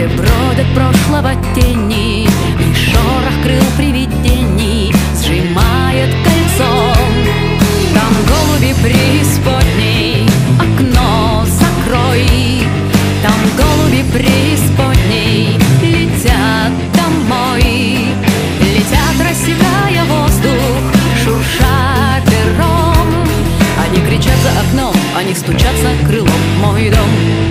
где бродят прошлого тени, и шорох крыл привидений сжимает кольцом. Там голуби преисподней, окно закрой. Там голуби преисподней летят домой. Летят, рассекая воздух, шурша пером. Они кричат за окном, они стучатся крылом в мой дом.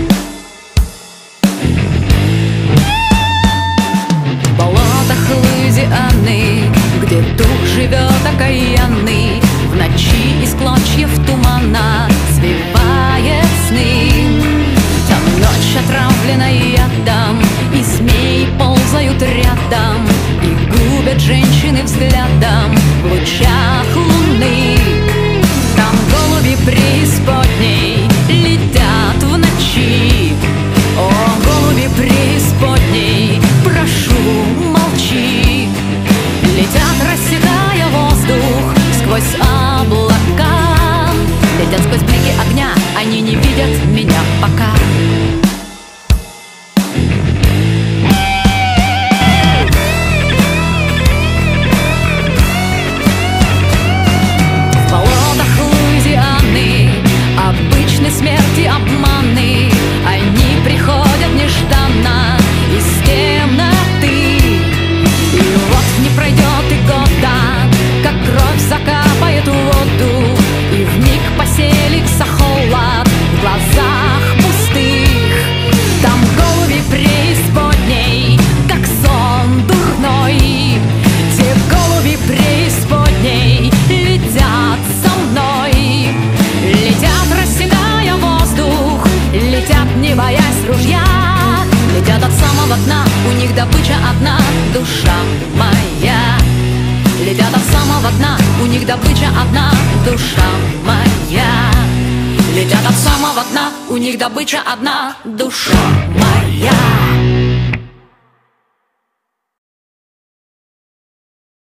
В болотах Луизианы, где дух живет окаянный, в ночи из клочьев тумана свивает сны. Там ночь отравлена ядом, и змеи ползают рядом, и губят женщины взглядом в лучах луны. Там голуби преисподней летят в ночи. О, голуби преисподней, прошу, молчи. Летят, рассекая воздух сквозь облака. Летят сквозь блики огня, они не видят меня пока. В болотах Луизианы обычны смерти, обманы. Они приходят нежданно из темноты. И вот не пройдет и года, как кровь закапает в воду, и вмиг поселится холод в глазах пустых. Там голуби преисподней, как сон дурной. Те голуби преисподней летят со мной. Летят, рассекая воздух, летят, не боясь ружья. Летят от самого дна, у них добыча одна, душа моя. Летят от самого дна, у них добыча одна, душа моя. Летят от самого дна, у них добыча одна, душа моя.